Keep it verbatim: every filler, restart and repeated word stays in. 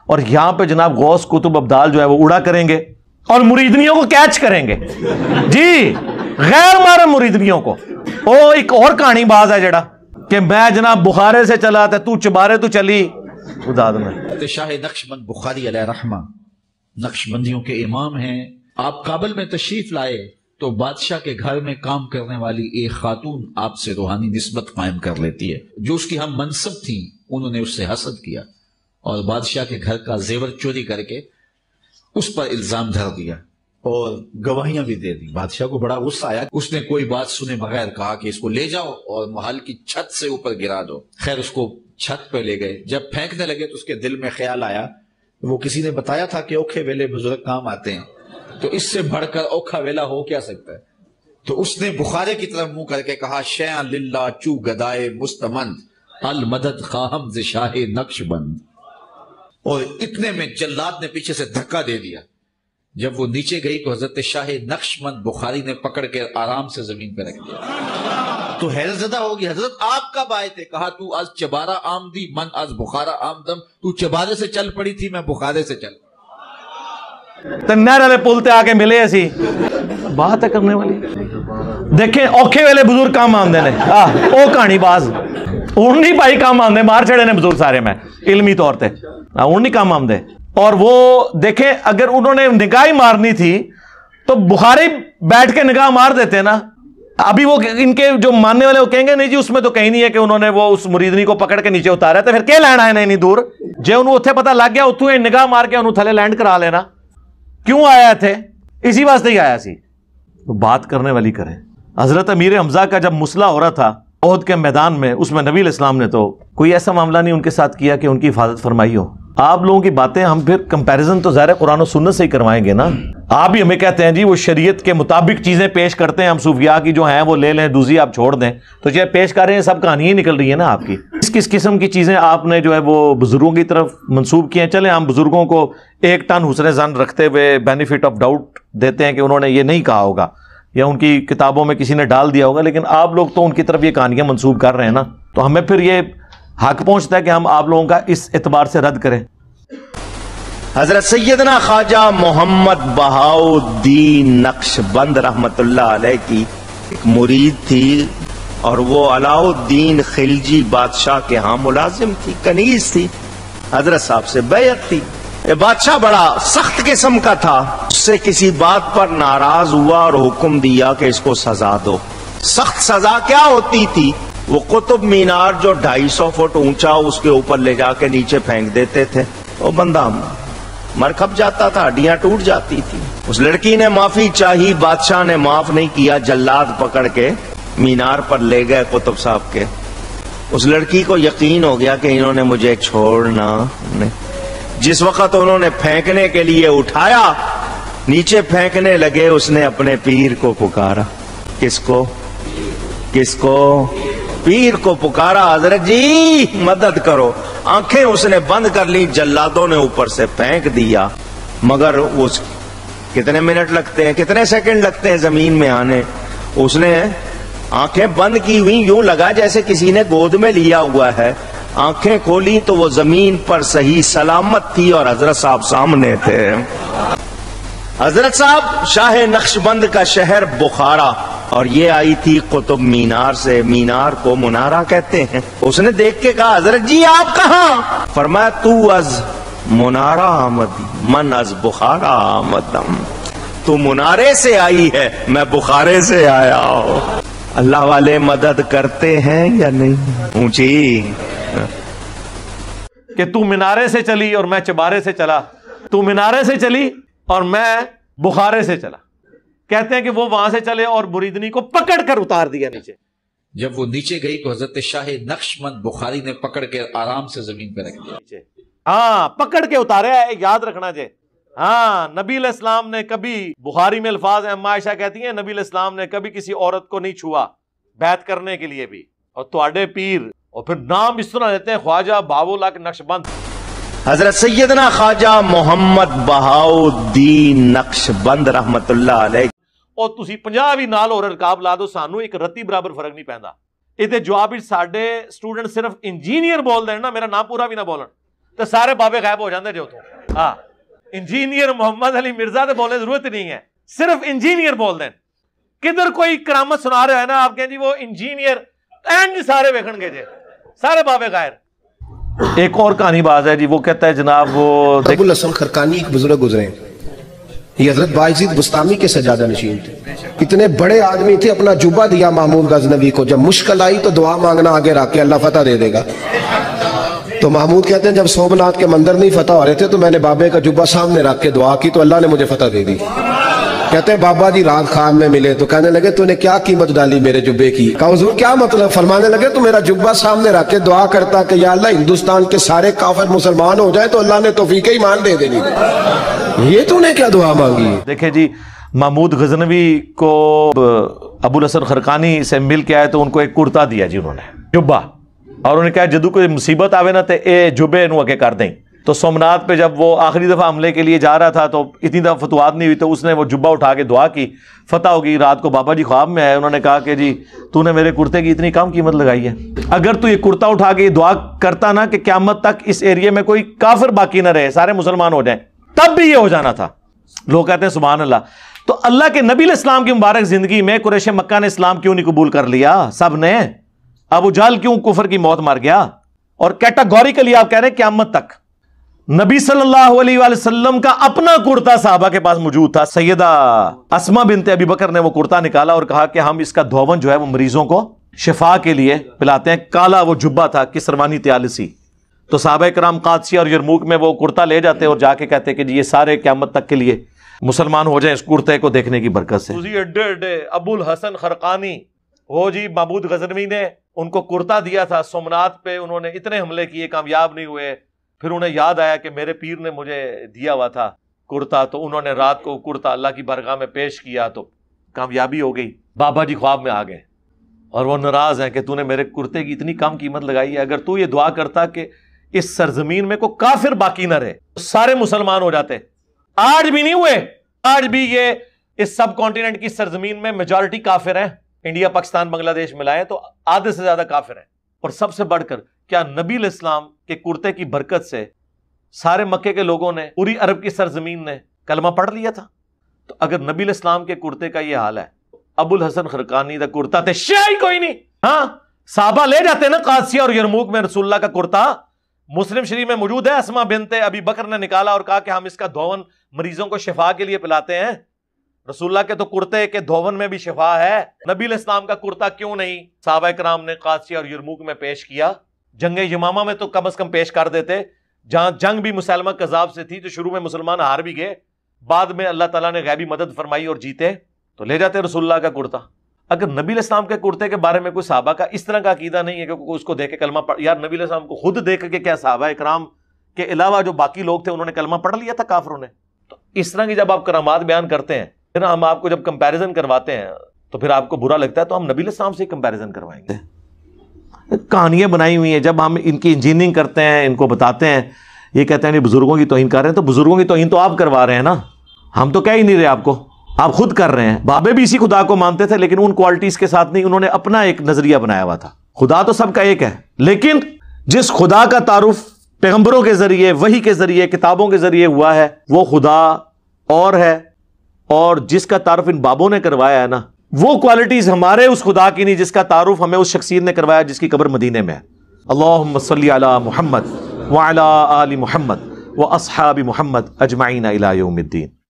اور یہاں پہ جناب غوث کتب ابدال جو ہے وہ اڑا کریں گے اور مریدنیوں کو کیچ کریں گے جی، غیر محرم مریدنیوں کو. او ایک اور کہانی باز ہے جڑا کہ میں جناب بخارے سے چلا تھا، تو چبارے تو چلی خدا میں. شاہ نقش بند بخاری علیہ رحمہ نقش بندیوں کے امام ہیں. آپ کابل میں تشریف لائے تو بادشاہ کے گھر میں کام کرنے والی ایک خاتون آپ سے روحانی نسبت قائم کر لیتی ہے. جو اس کی ہم منصب تھی انہوں نے اس سے حسد کیا اور بادشاہ کے گھر کا زیور چوری کر کے اس پر الزام دھر دیا اور گواہیاں بھی دے دی. بادشاہ کو بڑا غصہ آیا. اس نے کوئی بات سنے بغیر کہا کہ اس کو لے جاؤ اور محل کی چھت سے اوپر گرا دو. خیر اس کو چھت پہ لے گئے. جب پھینکنے لگے تو اس کے دل میں خیال آیا، وہ کسی نے بتایا تھا کہ اوکھے ویلے بزرگ کام آتے ہیں، تو اس سے بڑھ کر اوکھا ویلا ہو کیا سکتا ہے. تو اس نے بخارے کی طرف منہ کر کے کہا، شیئا للہ چو گدائے مستمند المدد خواہم ز شاہ نقش بند. اور اتنے میں جلاد نے پیچھے سے دھکا دے دیا. جب وہ نیچے گئی تو حضرت شاہ نقش بند بخاری نے پکڑ کے آرام سے زمین پہ رکھ دیا. تو حیرت زدہ ہوگی، حضرت آپ کب آئے تھے؟ کہا تو از چبارہ آمدی من از بخارا آمدم. تو چبارے سے چل پڑی تھی، میں بخارے سے چل تو نہر والے پل تے آ کے ملے اسی بات ہے کرنے والی. دیکھیں اوکھے ویلے بزرگ کام آمدے نے، او کہانی باز ہوں نہیں بھائی کام آمدے، مار چھڑے نے بزرگ سارے میں علمی طور تے ہوں نہیں کام آمدے. اور وہ دیکھیں اگر انہوں نے نگاہ مارنی تھی تو بخاری بیٹھ کے نگاہ مار دیتے نا. ابھی وہ ان کے جو ماننے والے وہ کہیں گے نہیں جی اس میں تو کہیں نہیں ہے کہ انہوں نے وہ اس مریدنی کو پکڑ کے نیچے اتارا ہے، تو پھر کیا لینڈ آئے نا اتنی دور جے انہوں اتنے پتہ لگ گیا اتوں نگاہ مار کے انہوں تھلے لینڈ کرا لینا. کیوں آیا تھے؟ اسی واسطے ہی آیا سی. تو بات کرنے والی کریں. حضرت امیر حمزہ کا جب مسئلہ ہو رہا تھا احد کے میدان میں، اس میں نبی علیہ السلام نے تو کوئی ایسا معاملہ نہیں ان کے ساتھ کیا کہ ان کی حفاظت فرمائی ہو. آپ لوگوں کی باتیں ہم پھر کمپیریزن تو ظاہر قرآن و سنت سے ہی کروائیں گے نا. آپ بھی ہمیں کہتے ہیں جی وہ شریعت کے مطابق چیزیں پیش کرتے ہیں، ہم صوفیاء کی جو ہیں وہ لے لیں، دوسری آپ چھوڑ دیں. تو جو پیش کر رہے ہیں سب کہانی ہی نکل رہی ہے نا آپ کی. کس کس قسم کی چیزیں آپ نے جو ہے وہ بزرگوں کی طرف منسوب کی ہیں. چلیں ہم بزرگوں کو ایک ٹن حسن ظن رکھتے ہوئے بینیفٹ آف ڈاؤٹ دیتے ہیں کہ انہوں نے یہ نہیں کہا ہوگا یا ان کی کتابوں میں کسی نے ڈال دیا ہوگا، لیکن آپ لوگ تو ان کی طرف یہ کہانیاں منسوب کر رہے ہیں نا. تو ہمیں پھر یہ حق پہنچتا ہے کہ ہم آپ لوگوں کا اس اعتبار سے رد کریں. حضرت سیدنا خواجہ محمد بہاؤالدین نقش بند رحمت اللہ علیہ کی ایک مرید تھی اور وہ علاء الدین خلجی بادشاہ کے ہاں ملازم تھی، کنیز تھی. حضرت صاحب سے بیعت تھی. یہ بادشاہ بڑا سخت قسم کا تھا، اس سے کسی بات پر ناراض ہوا اور حکم دیا کہ اس کو سزا دو. سخت سزا کیا ہوتی تھی؟ وہ قطب مینار جو ڈھائی سو فٹ اونچا اس کے اوپر لے جا کے نیچے پھینک دیتے تھے. وہ بندہ مر کھپ جاتا تھا، ہڈیاں ٹوٹ جاتی تھی. اس لڑکی نے معافی چاہی، بادشاہ نے معاف نہیں کیا. جلاد پکڑ کے مینار پر لے گئے قطب صاحب کے. اس لڑکی کو یقین ہو گیا کہ انہوں نے مجھے چھوڑنا نہیں. جس وقت انہوں نے پھینکنے کے لیے اٹھایا، نیچے پھینکنے لگے، اس نے اپنے پیر کو پکارا. کس کو؟ کس کو؟ پیر کو پکارا، حضرت جی مدد کرو. آنکھیں اس نے بند کر لی، جلادوں نے اوپر سے پھینک دیا. مگر اس کتنے منٹ لگتے ہیں، کتنے سیکنڈ لگتے ہیں زمین میں آنے. اس نے آنکھیں بند کی ہوئی، یوں لگا جیسے کسی نے گود میں لیا ہوا ہے. آنکھیں کھولی تو وہ زمین پر صحیح سلامت تھی اور حضرت صاحب سامنے تھے. حضرت صاحب شاہ نقش بند کا شہر بخارا، اور یہ آئی تھی قطب مینار سے. مینار کو منارہ کہتے ہیں. اس نے دیکھ کے کہا، حضرت جی آپ کہاں؟ فرمایا تو از منارہ آمدی من از بخارا آمدم. تو منارے سے آئی ہے، میں بخارے سے آیا ہوں. اللہ والے مدد کرتے ہیں یا نہیں؟ اونچی کہ تو منارے سے چلی اور میں چبارے سے چلا، تو منارے سے چلی اور میں بخارے سے چلا. کہتے ہیں کہ وہ وہاں سے چلے اور مریدنی کو پکڑ کر اتار دیا نیچے. جب وہ نیچے گئی تو حضرت شاہ نقش بند بخاری نے پکڑ کے آرام سے زمین پہ رکھ دیا. ہاں پکڑ کے اتارے ہے، یاد رکھنا جے. ہاں نبی علیہ السلام نے کبھی، بخاری میں الفاظ ہیں، اما عائشہ کہتی ہیں نبی علیہ السلام نے کبھی کسی عورت کو نہیں چھوا بیعت کرنے کے لیے بھی. اور تواڈے پیر، اور پھر نام اس طرح لیتے ہیں خواجہ بہاؤالدین نقش بند. حضرت سیدنا خواجہ محمد بہاؤالدین نقش بند رحمت اللہ علیہ. اور تسی پنجاہ بھی نال اور رکاب لا دو، سانو ایک رتی برابر فرق نہیں پیندا. یہ جواب ساڈے اسٹوڈنٹ صرف انجینئر بول دین نا، میرا نام پورا بھی نہ بولن، تو سارے بابے غائب ہو جاندے جو تو ہاں انجینئر محمد علی مرزا تے بولنے ضرورت نہیں ہے، صرف انجینئر بول دیں. کدھر کوئی کرامت سنا رہے ہیں نا آپ کہیں جی وہ انجینئر این جی سارے ویکھن گے جے سارے بابے غائر. ایک اور کہانی باز ہے جی، وہ کہتا ہے جناب وہ ابو الحسن خرقانی ایک بزرگ گزرے ہیں، یہ حضرت باعزید بستامی کے سجادہ نشین تھے، اتنے بڑے آدمی تھے. اپنا جبہ دیا محمود غزنوی کو، جب مشکل آئی تو دعا مانگنا آگے رکھ کے اللہ فتح دے دے گا. تو محمود کہتے ہیں جب سومناتھ کے مندر نہیں فتح ہو رہے تھے تو میں نے بابے کا جبہ سامنے رکھ کے دعا کی تو اللہ نے مجھے فتح دے دی. کہتے ہیں بابا جی رات خواب میں ملے تو کہنے لگے تو نے کیا قیمت ڈالی میرے جبے کی؟ کہا حضور کیا مطلب؟ فرمانے لگے تو میرا جبہ سامنے رکھ کے دعا کرتا کہ یا اللہ ہندوستان کے سارے کافر مسلمان ہو جائے تو اللہ نے توفیق ایمان دے دینی. یہ تو نے کیا دعا مانگی؟ دیکھیں جی محمود غزنوی کو ابو الحسن خرقانی سے مل کے آئے تو ان کو ایک کرتا دیا جی انہوں نے جبہ، اور انہوں نے کہا جدو کوئی مصیبت آوے نا تے اے جبے انہوں اگے کر دیں. تو سومناتھ پہ جب وہ آخری دفعہ حملے کے لیے جا رہا تھا تو اتنی دفعہ فتوحات نہیں ہوئی تو اس نے وہ جبہ اٹھا کے دعا کی، فتح ہوگی. رات کو بابا جی خواب میں آئے، انہوں نے کہا کہ جی تو نے میرے کرتے کی اتنی کم قیمت لگائی ہے، اگر تو یہ کرتا اٹھا کے یہ دعا کرتا نا کہ قیامت تک اس ایریے میں کوئی کافر باقی نہ رہے، سارے مسلمان ہو جائیں، تب بھی یہ ہو جانا تھا. لوگ کہتے ہیں سبحان اللہ. تو اللہ کے نبی علیہ السلام کی مبارک زندگی میں قریش مکہ نے اسلام کیوں نہیں قبول کر لیا؟ سب نے. ابو جہل کیوں کفر کی موت مر گیا؟ اور کیٹاگوریکلی آپ کہہ رہے ہیں قیامت تک. نبی صلی اللہ علیہ وآلہ وسلم کا اپنا کرتا صحابہ کے پاس موجود تھا. سیدہ اسما بنت ابی بکر نے وہ کرتا نکالا اور کہا کہ ہم اس کا دھون جو ہے وہ مریضوں کو شفا کے لیے پلاتے ہیں. کالا وہ جبہ تھا کسروانی تیالسی. تو صحابہ کرام قادسیہ اور یرموک میں وہ کرتا لے جاتے اور جا کے کہتے کہ جی یہ سارے قیامت تک کے لیے مسلمان ہو جائیں اس کرتے کو دیکھنے کی برکت سے. اڈے اڈے ابو الحسن خرقانی وہ جی محمود غزنوی نے ان کو کرتا دیا تھا. سومناتھ پہ انہوں نے اتنے حملے کیے کامیاب نہیں ہوئے. پھر انہیں یاد آیا کہ میرے پیر نے مجھے دیا ہوا تھا کرتا، تو انہوں نے رات کو کرتا اللہ کی بارگاہ میں پیش کیا تو کامیابی ہو گئی. بابا جی خواب میں آ گئے اور وہ ناراض ہیں کہ تو نے میرے کرتے کی اتنی کم قیمت لگائی ہے. اگر تو یہ دعا کرتا کہ اس سرزمین میں کوئی کافر باقی نہ رہے سارے مسلمان ہو جاتے. آج بھی نہیں ہوئے. آج بھی یہ اس سب کانٹیننٹ کی سرزمین میں میجورٹی کافر ہیں. انڈیا پاکستان بنگلہ دیش ملائیں تو آدھے سے زیادہ کافر ہیں. اور سب سے بڑھ کر کیا نبی علیہ السلام کے کرتے کی برکت سے سارے مکے کے لوگوں نے پوری عرب کی سرزمین نے کلمہ پڑھ لیا تھا؟ تو اگر نبی علیہ السلام کے کرتے کا یہ حال ہے، ابو الحسن خرقانی دا کرتا تے شاہی کوئی نہیں. ہاں صحابہ لے جاتے نا قادسیہ اور یرموک میں رسول اللہ کا کرتا. مسلم شریف میں موجود ہے، اسما بنت ابی بکر نے نکالا اور کہا کہ ہم اس کا دھون مریضوں کو شفا کے لیے پلاتے ہیں. رسول اللہ کے تو کرتے کے دھون میں بھی شفا ہے، نبی علیہ السلام کا کرتا کیوں نہیں صحابہ کرام نے قادسیہ اور یرموک میں پیش کیا؟ جنگ یمامہ میں تو کم از کم پیش کر دیتے. جہاں جنگ بھی مسلمہ کذاب سے تھی تو شروع میں مسلمان ہار بھی گئے، بعد میں اللہ تعالیٰ نے غیبی مدد فرمائی اور جیتے تو لے جاتے رسول اللہ کا کرتا. اگر نبی علیہ السلام کے کرتے کے بارے میں کوئی صحابہ کا اس طرح کا عقیدہ نہیں ہے کہ کوئی اس کو دیکھ کے کلمہ پڑھ، یار نبی علیہ السلام کو خود دیکھ کے کیا صحابہ کرام کے علاوہ جو باقی لوگ تھے انہوں نے کلمہ پڑھ لیا تھا کافروں نے؟ تو اس طرح کی جب آپ کرامات بیان کرتے ہیں پھر ہم آپ کو جب کمپیریزن کرواتے ہیں تو پھر آپ کو برا لگتا ہے، تو ہم نبی علیہ السلام سے کمپیریزن کروائیں گے. کہانیاں بنائی ہوئی ہیں، جب ہم ان کی انجینئرنگ کرتے ہیں ان کو بتاتے ہیں یہ کہتے ہیں بزرگوں کی توہین کر رہے ہیں. تو بزرگوں کی توہین تو آپ کروا رہے ہیں نا، ہم تو کہہ ہی نہیں رہے آپ کو، آپ خود کر رہے ہیں. بابے بھی اسی خدا کو مانتے تھے لیکن ان کوالٹیز کے ساتھ نہیں، انہوں نے اپنا ایک نظریہ بنایا ہوا تھا. خدا تو سب کا ایک ہے، لیکن جس خدا کا تعارف پیغمبروں کے ذریعے، وحی کے ذریعے، کتابوں کے ذریعے ہوا ہے وہ خدا اور ہے، اور جس کا تعارف ان بابوں نے کروایا ہے نا وہ کوالٹیز ہمارے اس خدا کی نہیں جس کا تعارف ہمیں اس شخصیت نے کروایا جس کی قبر مدینے میں ہے. اللہم صلی علی محمد وعلی آل محمد واصحاب محمد اجمعین الی یوم الدین.